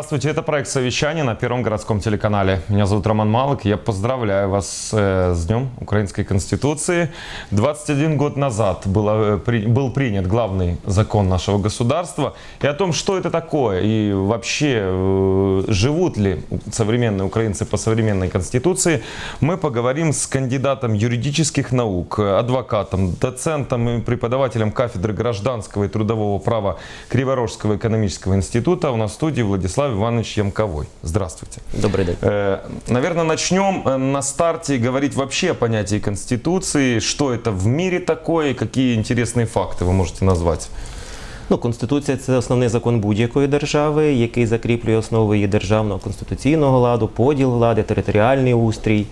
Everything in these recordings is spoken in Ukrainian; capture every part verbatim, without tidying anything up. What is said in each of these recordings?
Здравствуйте, это проект «Совещание» на Первом городском телеканале. Меня зовут Роман Малык, я поздравляю вас э, с Днем Украинской Конституции. двадцать один год назад было, при, был принят главный закон нашего государства. И о том, что это такое и вообще э, живут ли современные украинцы по современной Конституции, мы поговорим с кандидатом юридических наук, адвокатом, доцентом и преподавателем кафедры гражданского и трудового права Криворожского экономического института. У нас в студии Владислав Иванович Ямковой. Здравствуйте. Добрый день. Э, наверное, начнем на старте говорить вообще о понятии Конституции. Что это в мире такое, какие интересные факты вы можете назвать? Ну, Конституція – це основний закон будь-якої держави, який закріплює основи її державного конституційного ладу, поділ влади, територіальний устрій.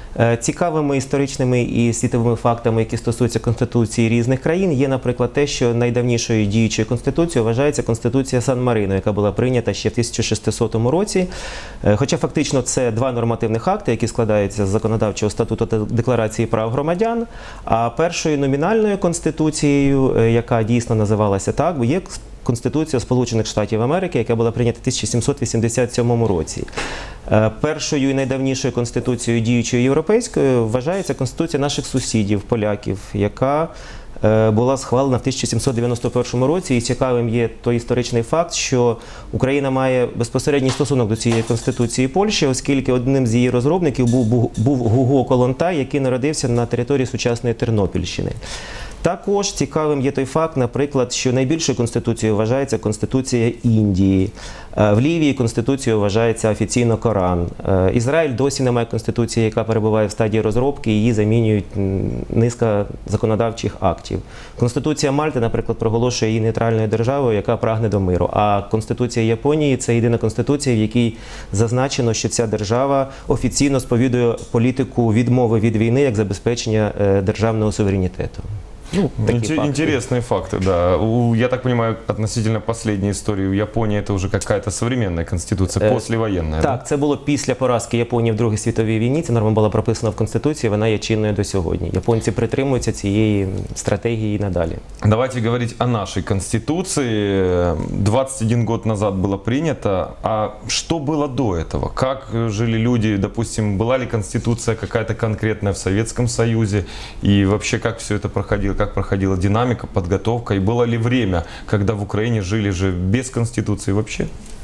Цікавими історичними і світовими фактами, які стосуються Конституції різних країн, є, наприклад, те, що найдавнішою діючою Конституцією вважається Конституція Сан-Марино, яка була прийнята ще в тисяча шестисотому році. Хоча фактично це два нормативних акти, які складаються з законодавчого статуту та Декларації прав громадян. А першою номінальною Конституцією, яка дійсно називалася так, є Конституція Сполучених Штатів Америки, яка була прийнята в тисяча сімсот вісімдесят сьомому році. Першою і найдавнішою Конституцією діючою європейською вважається Конституція наших сусідів, поляків, яка була схвалена в тисяча сімсот дев'яносто першому році. І цікавим є той історичний факт, що Україна має безпосередній стосунок до цієї Конституції Польщі, оскільки одним з її розробників був, був Гуго Колонтай, який народився на території сучасної Тернопільщини. Також цікавим є той факт, наприклад, що найбільшою Конституцією вважається Конституція Індії. В Лівії Конституцією вважається офіційно Коран. Ізраїль досі не має Конституції, яка перебуває в стадії розробки, її замінюють низка законодавчих актів. Конституція Мальти, наприклад, проголошує її нейтральною державою, яка прагне до миру. А Конституція Японії – це єдина Конституція, в якій зазначено, що ця держава офіційно сповідує політику відмови від війни як забезпечення державного суверенітету. Ну, интересные факты, да. У, я так понимаю, относительно последней истории в Японии это уже какая-то современная конституция, послевоєнна. Так, да? Це було після поразки Японії в Другій світовій війні. Ця норма була прописана в Конституції, вона є чинною до сьогодні. Японці притримуються цієї стратегії надалі. Давайте говорить о нашей Конституции. двадцать один год назад было принято. А что было до этого? Как жили люди? Допустим, была ли Конституция какая-то конкретная в Советском Союзе? И вообще, как все это проходило? Как проходила динамика, подготовка? И было ли время, когда в Украине жили же без Конституции вообще?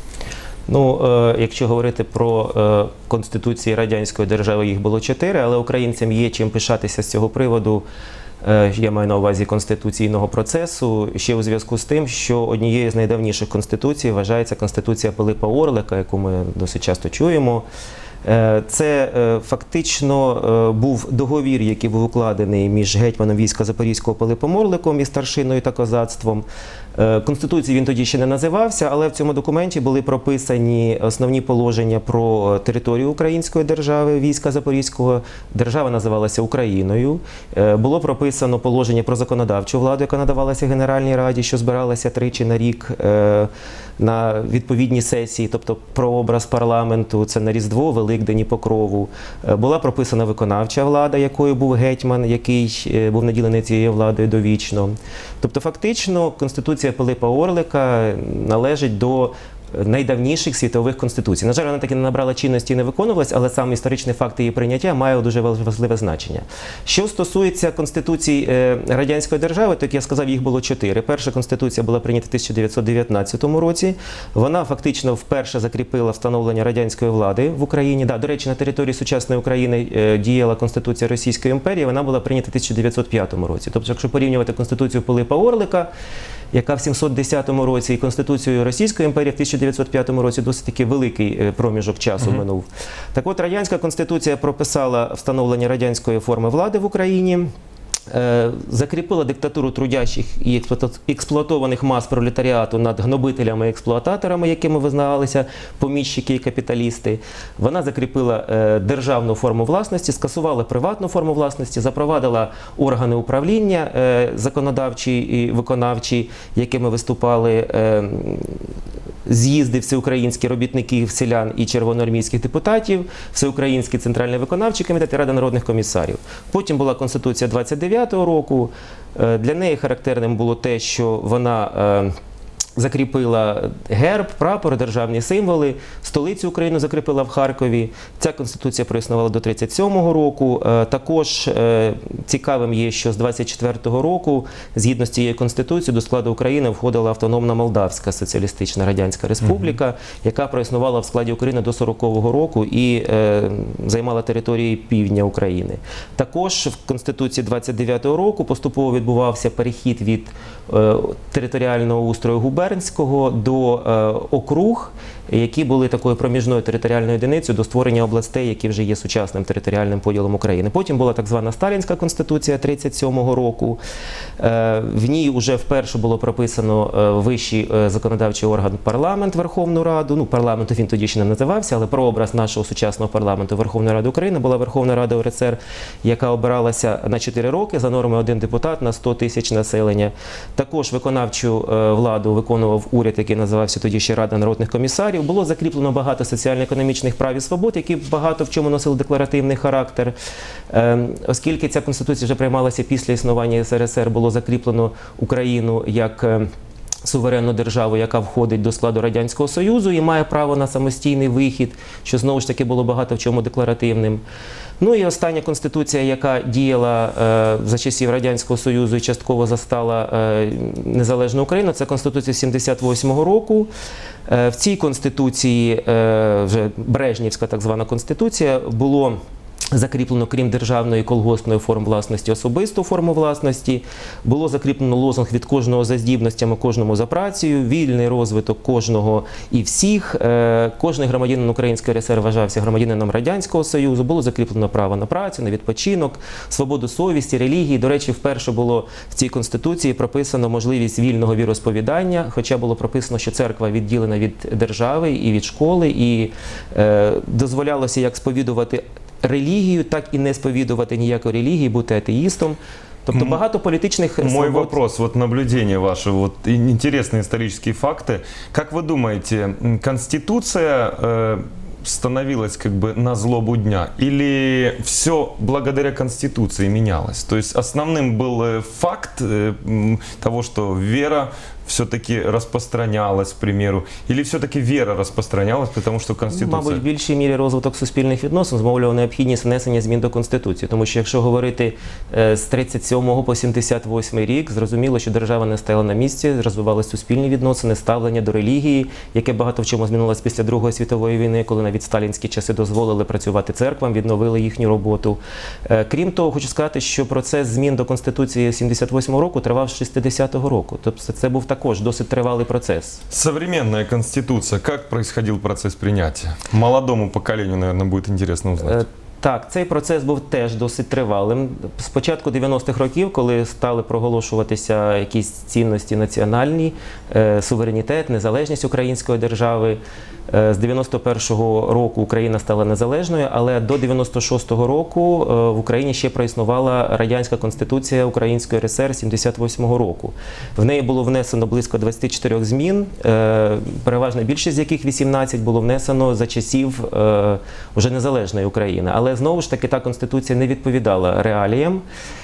Ну, е, якщо говорити про е, Конституції Радянської держави, їх було чотири, але українцям є чим пишатися з цього приводу. Я маю на увазі конституційного процесу, ще у зв'язку з тим, що однією з найдавніших конституцій вважається Конституція Пилипа Орлика, яку ми досить часто чуємо. Це фактично був договір, який був укладений між гетьманом війська Запорізького Пилипом Орликом і старшиною та козацтвом. Конституцією він тоді ще не називався, але в цьому документі були прописані основні положення про територію української держави, війська Запорізького. Держава називалася Україною. Було прописано положення про законодавчу владу, яка надавалася Генеральній Раді, що збиралася тричі на рік на відповідні сесії, тобто прообраз парламенту, це на Різдво, Великдень і Покрову. Була прописана виконавча влада, якою був гетьман, який був наділений цією владою довічно. Тобто фактично Конституція Пилипа Орлика належить до найдавніших світових конституцій. На жаль, вона таки не набрала чинності і не виконувалась, але сам історичний факт її прийняття має дуже важливе значення. Що стосується Конституцій Радянської держави, то, як я сказав, їх було чотири. Перша Конституція була прийнята в тисяча дев'ятсот дев'ятнадцятому році. Вона фактично вперше закріпила встановлення радянської влади в Україні. Да, до речі, на території сучасної України діяла Конституція Російської імперії, вона була прийнята в тисяча дев'ятсот п'ятому році. Тобто, якщо порівнювати Конституцію Пилипа Орлика, яка в сімсот десятому році, і Конституцію Російської імперії в тисяча дев'ятсот п'ятому році, досить таки великий проміжок часу uh-huh. минув. Так от, Радянська Конституція прописала встановлення радянської форми влади в Україні, закріпила диктатуру трудящих і експлуатованих мас пролетаріату над гнобителями і експлуататорами, якими визнавалися поміщики і капіталісти. Вона закріпила державну форму власності, скасувала приватну форму власності, запровадила органи управління законодавчі і виконавчі, якими виступали з'їзди всеукраїнські робітників, селян і червоноармійських депутатів, Всеукраїнський Центральний виконавчий комітет і Рада народних комісарів. Потім була Конституція двадцять дев'ятого року. Для неї характерним було те, що вона закріпила герб, прапор, державні символи, столицю України закріпила в Харкові. Ця конституція проіснувала до тридцять сьомого року. Е, Також е, цікавим є, що з двадцять четвертого року, згідно з цією конституцією, до складу України входила автономна Молдавська Соціалістична Радянська Республіка, mm-hmm. яка проіснувала в складі України до сорокового року і е, займала території півдня України. Також в Конституції двадцять дев'ятого року поступово відбувався перехід від е, територіального устрою губернського до е, округ, які були такою проміжною територіальною одиницею до створення областей, які вже є сучасним територіальним поділом України. Потім була так звана Сталінська конституція тридцять сьомого року. Е, в ній вже вперше було прописано е, вищий е, законодавчий орган парламент, Верховну Раду. Ну, парламенту він тоді ще не називався, але прообраз нашого сучасного парламенту Верховної Ради України була Верховна Рада У Ер Ес Ер, яка обиралася на чотири роки за нормою один депутат на сто тисяч населення. Також виконавчу е, владу виконував уряд, який називався тоді ще Рада народних комісарів. Було закріплено багато соціально-економічних прав і свобод, які багато в чому носили декларативний характер. Е, оскільки ця конституція вже приймалася після існування ес ер ес ер, було закріплено Україну як е, суверенну державу, яка входить до складу Радянського Союзу і має право на самостійний вихід, що знову ж таки було багато в чому декларативним. Ну і остання конституція, яка діяла е, за часів Радянського Союзу і частково застала е, незалежну Україну, це Конституція сімдесят восьмого року. Е, в цій конституції, е, вже Брежнівська так звана конституція, було закріплено, крім державної колгоспної форм власності, особисту форму власності. Було закріплено лозунг від кожного за здібностями, кожному за працею, вільний розвиток кожного і всіх. Кожний громадянин Української ес ер ес ер вважався громадянином Радянського Союзу. Було закріплено право на працю, на відпочинок, свободу совісті, релігії. До речі, вперше було в цій конституції прописано можливість вільного віросповідання, хоча було прописано, що церква відділена від держави і від школи, і е, дозволялося як сповідувати релігію, так і не сповідувати ніякої релігії, бути атеїстом. Тобто багато політичних Мой свобод. вопрос, вот наблюдение ваше, вот интересные исторические факты. Как вы думаете, Конституция э, становилась как бы на злобу дня? Или все благодаря Конституции менялось? То есть основным был факт э, того, что вера все-таки распространялась, к примеру, или все-таки вера распространялась, потому що Конституція... Мабуть, в більшій мірі розвиток суспільних відносин змовлював необхідність внесення змін до Конституції. Тому що якщо говорити з тридцять сьомого по сімдесят восьмий рік, зрозуміло, що держава не стояла на місці, розвивалися суспільні відносини, ставлення до релігії, яке багато в чому змінилось після Другої світової війни, коли навіть сталінські часи дозволили працювати церквам, відновили їхню роботу. Крім того, хочу сказати, що процес змін до Конституції сімдесят восьмого року тривав з шістдесятого року. Тобто це був також досить тривалий процес. Современная Конституция. Как происходил процесс принятия? Молодому поколению, наверное, будет интересно узнать. Так, цей процес був теж досить тривалим. З початку дев'яностих років, коли стали проголошуватися якісь цінності національні, е, суверенітет, незалежність української держави, е, з дев'яносто першого року Україна стала незалежною, але до дев'яносто шостого року е, в Україні ще проіснувала Радянська Конституція Української ес ер ес ер сімдесят восьмого року. В неї було внесено близько двадцяти чотирьох змін, е, переважна більшість з яких, вісімнадцять, було внесено за часів е, вже незалежної України. Але знову ж таки, та Конституція не відповідала реаліям.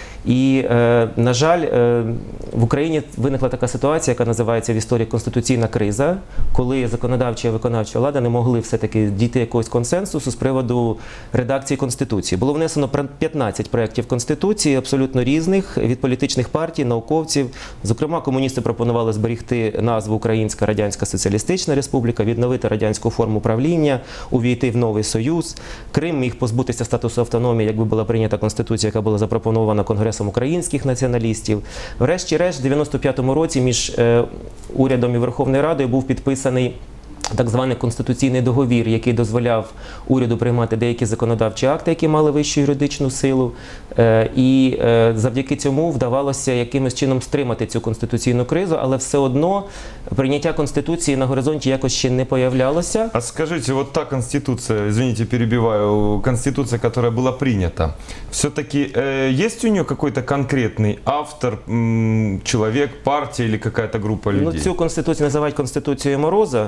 І, е, на жаль, е, в Україні виникла така ситуація, яка називається в історії конституційна криза, коли законодавча і виконавча влада не могли все-таки дійти якогось консенсусу з приводу редакції Конституції. Було внесено п'ятнадцять проєктів Конституції, абсолютно різних, від політичних партій, науковців. Зокрема, комуністи пропонували зберегти назву Українська Радянська Соціалістична Республіка, відновити радянську форму правління, увійти в новий союз. Крим міг позбутися статусу автономії, якби була прийнята Конституція, яка була запропонована Конгресом українських націоналістів. Врешті-решт, в дев'яносто п'ятому році між е, урядом і Верховною Радою був підписаний так званий конституційний договір, який дозволяв уряду приймати деякі законодавчі акти, які мали вищу юридичну силу. Е, і е, завдяки цьому вдавалося якимось чином стримати цю конституційну кризу, але все одно прийняття Конституції на горизонті якось ще не появлялося. А скажите, вот та Конституция, извините, перебиваю, Конституция, которая была принята, все-таки э, есть у нее какой-то конкретный автор, м, человек, партия или какая-то группа людей? Ну, цю Конституцію називають Конституцією Мороза, по-перше.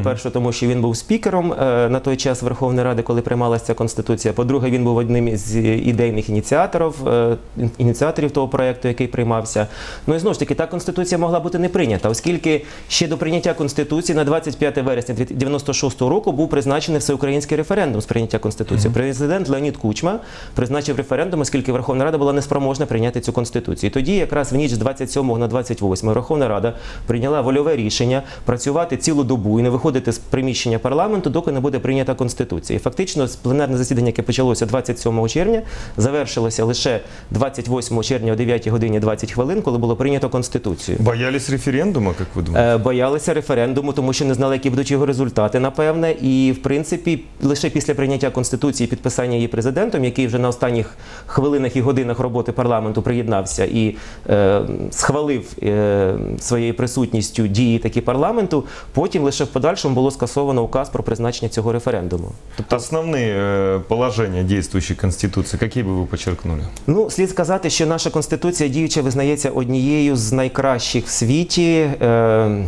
По-перше, тому що він був спікером е, на той час Верховної Ради, коли приймалася ця Конституція. По-друге, він був одним із ідейних ініціаторів, е, ініціаторів того проєкту, який приймався. Ну і знову ж таки, та Конституція могла бути не прийнята, оскільки ще до прийняття Конституції на двадцять п'яте вересня дев'яносто шостого року був призначений всеукраїнський референдум з прийняття Конституції. Mm-hmm. Президент Леонід Кучма призначив референдум, оскільки Верховна Рада була неспроможна прийняти цю Конституцію. І тоді, якраз в ніч з двадцять сьомого на двадцять восьме, Верховна Рада прийняла вольове рішення працювати цілу добу і не виходити з приміщення парламенту, доки не буде прийнята Конституція. І фактично пленарне засідання, яке почалося двадцять сьомого червня, завершилося лише двадцять восьмого червня о дев'ятій годині двадцять хвилин, коли було прийнято Конституцію. Боялись референдуму, як ви думаєте? Е, боялися референдуму, тому що не знали, які будуть його результати, напевне. І, в принципі, лише після прийняття Конституції і підписання її президентом, який вже на останніх хвилинах і годинах роботи парламенту приєднався і е, схвалив е, своєю присутністю дії такі парламенту, потім лише в подальшому було скасовано указ про призначення цього референдуму. Тобто основні е, положення діючої Конституції, які би ви підчеркнули? Ну, слід сказати, що наша Конституція діюча визнається однією з найкращих в світі, е,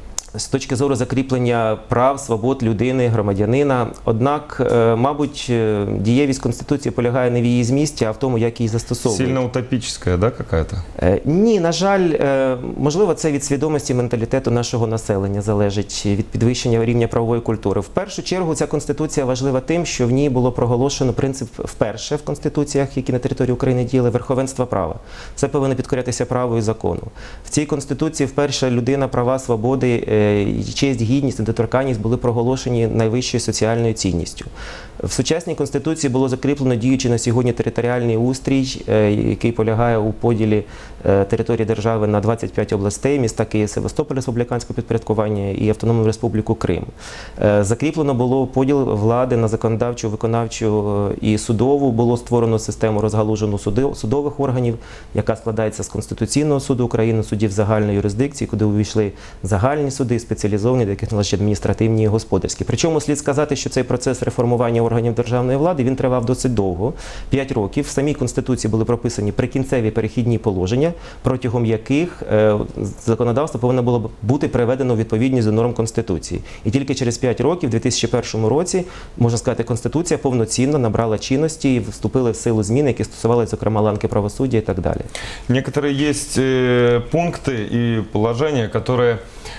з точки зору закріплення прав, свобод людини, громадянина. Однак, е, мабуть, дієвість Конституції полягає не в її змісті, а в тому, як її застосовують. Сильно утопічна, да, какая-то? Е, ні, на жаль, е, можливо, це від свідомості, менталітету нашого населення залежить, від підвищення рівня правової культури. В першу чергу, ця Конституція важлива тим, що в ній було проголошено принцип вперше в Конституціях, які на території України діяли, верховенства права. Це повинно підкорятися праву і закону. В цій Конституції вперше людина, права, свободи, е, честь, гідність, недоторканність були проголошені найвищою соціальною цінністю. В сучасній Конституції було закріплено діючий на сьогодні територіальний устрій, який полягає у поділі території держави на двадцять п'ять областей, міста Київ, Севастополь, республіканського підпорядкування і Автономну Республіку Крим. Закріплено було поділ влади на законодавчу, виконавчу і судову. Було створено систему розгалужену судових органів, яка складається з Конституційного суду України, судів загальної юрисдикції, куди увійшли загальні суди, спеціалізовані, до яких належать адміністративні і господарські. Причому слід сказати, що цей процес реформування органів державної влади, він тривав досить довго, п'ять років. В самій Конституції були прописані прикінцеві перехідні положення, протягом яких е, законодавство повинно було бути приведено у відповідність до норм Конституції. І тільки через п'ять років, у дві тисячі першому році, можна сказати, Конституція повноцінно набрала чинності і вступили в силу зміни, які стосувалися, зокрема, ланки правосуддя і так далі. Некоторые есть э, пункты и положения, которые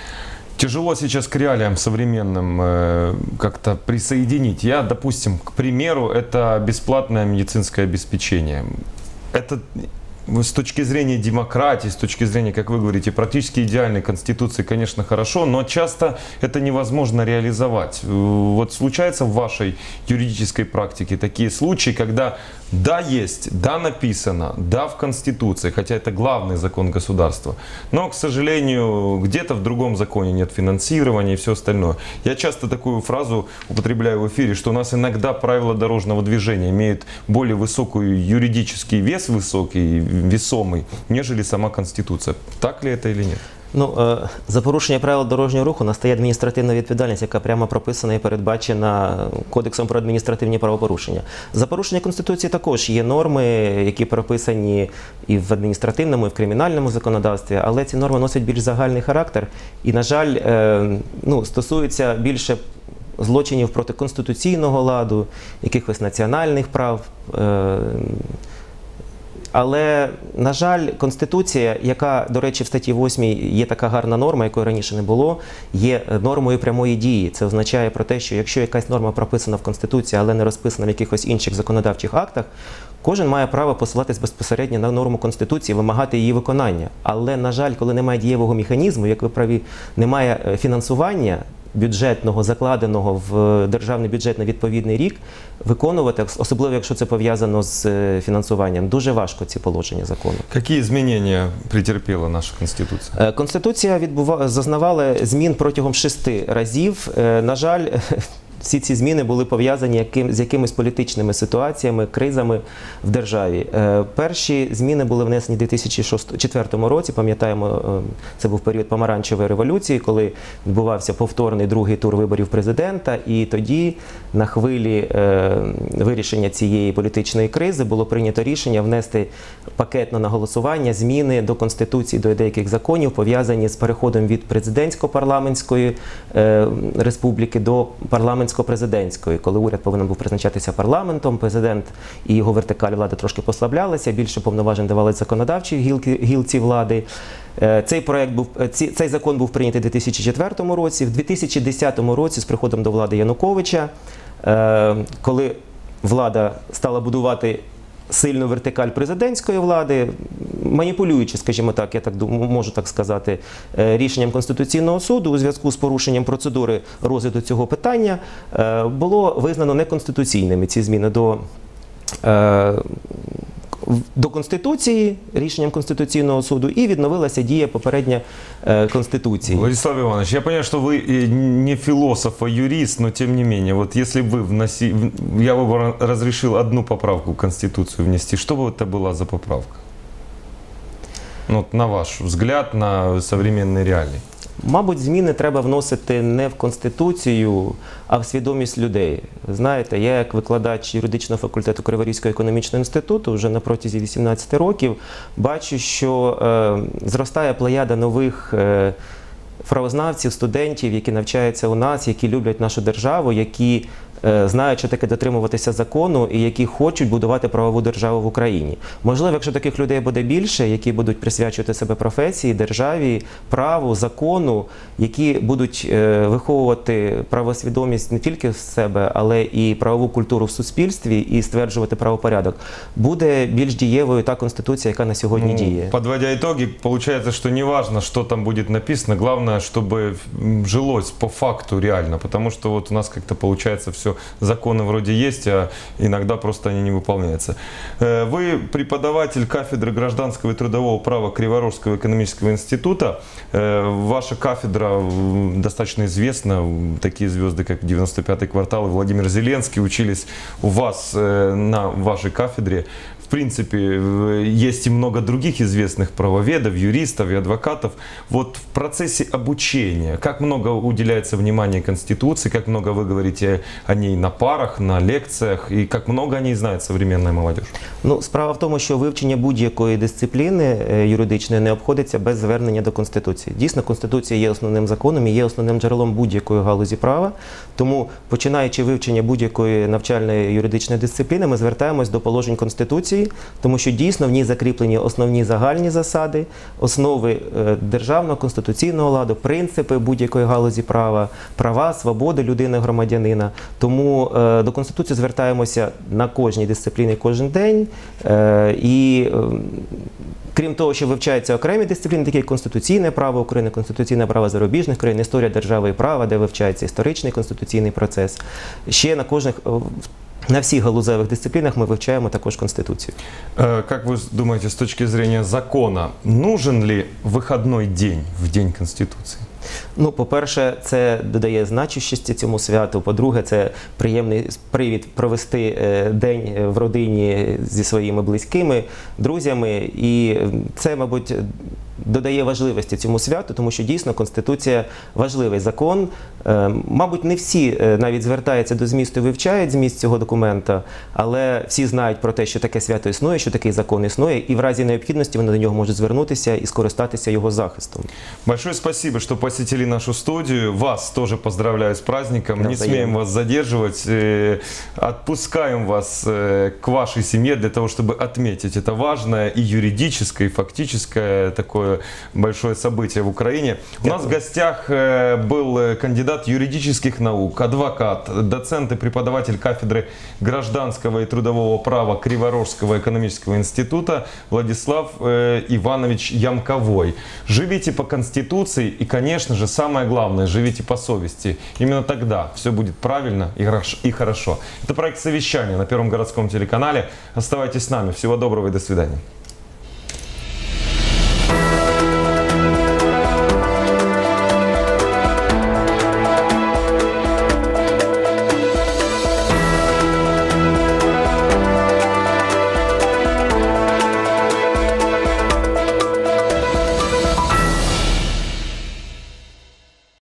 тяжело сейчас к реалиям современным э, как-то присоединить. Я, допустим, к примеру, это бесплатное медицинское обеспечение. Это с точки зрения демократии, с точки зрения, как вы говорите, практически идеальной Конституции, конечно, хорошо, но часто это невозможно реализовать. Вот случаются в вашей юридической практике такие случаи, когда да, есть, да, написано, да, в Конституции, хотя это главный закон государства, но, к сожалению, где-то в другом законе нет финансирования и все остальное. Я часто такую фразу употребляю в эфире, что у нас иногда правила дорожного движения имеют более высокий юридический вес, высокий, весомый, нежели сама Конституция. Так ли это или нет? Ну, за порушення правил дорожнього руху настає адміністративна відповідальність, яка прямо прописана і передбачена Кодексом про адміністративні правопорушення. За порушення Конституції також є норми, які прописані і в адміністративному, і в кримінальному законодавстві, але ці норми носять більш загальний характер і, на жаль, ну, стосуються більше злочинів проти конституційного ладу, якихось національних прав. Але, на жаль, Конституція, яка, до речі, в статті восьмій є така гарна норма, якої раніше не було, є нормою прямої дії. Це означає про те, що якщо якась норма прописана в Конституції, але не розписана в якихось інших законодавчих актах, кожен має право посилатись безпосередньо на норму Конституції, вимагати її виконання. Але, на жаль, коли немає дієвого механізму, як ви праві, немає фінансування бюджетного, закладеного в державний бюджет на відповідний рік, виконувати, особливо якщо це пов'язано з фінансуванням, дуже важко ці положення закону. Які змінення претерпіла наша Конституція? Конституція відбува... зазнавала змін протягом шести разів. На жаль, всі ці зміни були пов'язані яким, з якимись політичними ситуаціями, кризами в державі. Е, перші зміни були внесені у дві тисячі четвертому році, пам'ятаємо, е, це був період помаранчевої революції, коли відбувався повторний другий тур виборів президента, і тоді на хвилі е, вирішення цієї політичної кризи було прийнято рішення внести пакетно на голосування зміни до Конституції, до деяких законів, пов'язані з переходом від президентсько-парламентської е, республіки до парламентсько-президентської, коли уряд повинен був призначатися парламентом, президент і його вертикаль влади трошки послаблялися, більше повноважень давали законодавчій гілки, гілці влади. Цей проект був, цей закон був прийнятий у дві тисячі четвертому році. В дві тисячі десятому році з приходом до влади Януковича, коли влада стала будувати сильну вертикаль президентської влади, маніпулюючи, скажімо так, я так думаю, можу так сказати, рішенням Конституційного суду у зв'язку з порушенням процедури розгляду цього питання, було визнано неконституційними ці зміни до до Конституції, рішенням Конституційного суду, і відновилася дія попередня е, Конституції. Владислав Иванович, я понимаю, что вы не философ, а юрист, но тем не менее, вот если бы вноси, я бы разрешил одну поправку в Конституцию внести, что бы это была за поправка? Ну, вот на ваш взгляд, на современный реалий. Мабуть, зміни треба вносити не в Конституцію, а в свідомість людей. Знаєте, я як викладач юридичного факультету Криворізького економічного інституту вже на протязі вісімнадцяти років бачу, що е, зростає плеяда нових е, правознавців, студентів, які навчаються у нас, які люблять нашу державу, які знають, що таке дотримуватися закону і які хочуть будувати правову державу в Україні. Можливо, якщо таких людей буде більше, які будуть присвячувати себе професії, державі, праву, закону, які будуть виховувати правосвідомість не тільки в себе, але і правову культуру в суспільстві і стверджувати правопорядок, буде більш дієвою та Конституція, яка на сьогодні ну, діє. Подводя итоги, получается, что не важно, что там будет написано, главное, чтобы жилось по факту реально, потому что вот у нас как-то получается все, законы вроде есть, а иногда просто они не выполняются. Вы преподаватель кафедры гражданского и трудового права Криворожского экономического института. Ваша кафедра достаточно известна, такие звезды, как девяносто пятый квартал и Владимир Зеленский учились у вас на вашей кафедре. В принципе, есть и много других известных правоведов, юристов и адвокатов. Вот в процессе обучения, как много уделяется внимания Конституции, как много вы говорите о ней на парах, на лекциях, и как много о ней знает современная молодежь? Ну, справа в тому, що вивчення будь-якої дисципліни юридичної не обходиться без звернення до Конституції. Дійсно, Конституція є основним законом і є основним джерелом будь-якої галузі права. Тому, починаючи вивчення будь-якої навчальної юридичної дисципліни, ми звертаємось до положень Конституції, тому що дійсно в ній закріплені основні загальні засади, основи державного конституційного ладу, принципи будь-якої галузі права, права, свободи людини-громадянина. Тому е, до Конституції звертаємося на кожній дисципліні кожен день. Е, і е, крім того, що вивчаються окремі дисципліни, такі як конституційне право України, конституційне право зарубіжних країн, історія держави і права, де вивчається історичний конституційний процес. Ще на кожних На всіх галузевих дисциплінах ми вивчаємо також Конституцію. Как вы думаете, с точки зрения закона, нужен ли выходной день в День Конституции? Ну, по-перше, це додає значущості цьому святу. По-друге, це приємний привід провести день в родині зі своїми близькими, друзями. І це, мабуть, додає важливості цьому святу, тому що дійсно Конституція важливий закон. Мабуть, не всі навіть звертаються до змісту і вивчають зміст цього документа, але всі знають про те, що таке свято існує, що такий закон існує, і в разі необхідності вони до нього можуть звернутися і скористатися його захистом. Большое спасибо, что посетили нашу студию. Вас тоже поздравляю с праздником. Не смеем вас задерживать. Отпускаем вас к вашей семье для того, чтобы отметить это важное и юридическое, и фактическое такое большое событие в Украине. У нас в гостях был кандидат юридических наук, адвокат, доцент и преподаватель кафедры гражданского и трудового права Криворожского экономического института Владислав Иванович Ямковой. Живите по Конституции и, конечно же, самое главное, живите по совести. Именно тогда все будет правильно и хорошо. Это проект «Совещание» на Первом городском телеканале. Оставайтесь с нами. Всего доброго и до свидания.